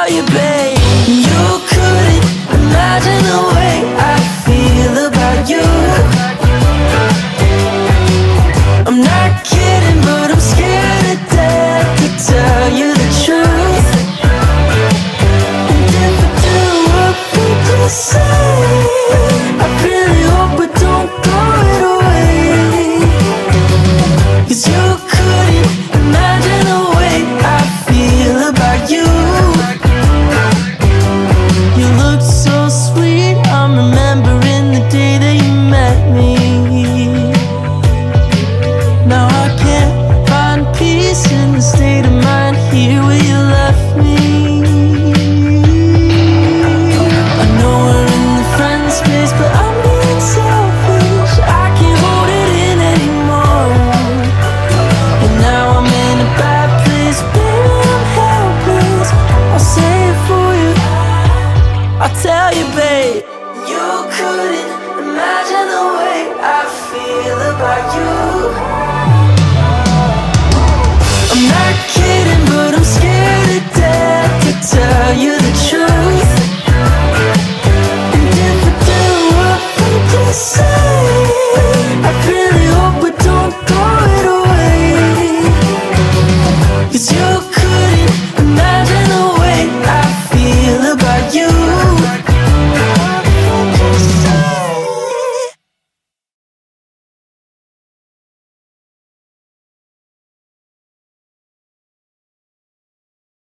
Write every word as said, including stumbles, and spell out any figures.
you, babe. You couldn't imagine the way I feel about you. I'm not kidding, but I'm scared to death to tell you the truth. And if I do, what would you say? I really hope it don't go it away. 'Cause you couldn't imagine the way I feel about you. You look so sweet, I'm remembering the day that you met me. Now I can't find peace in the state of mind here where you left me.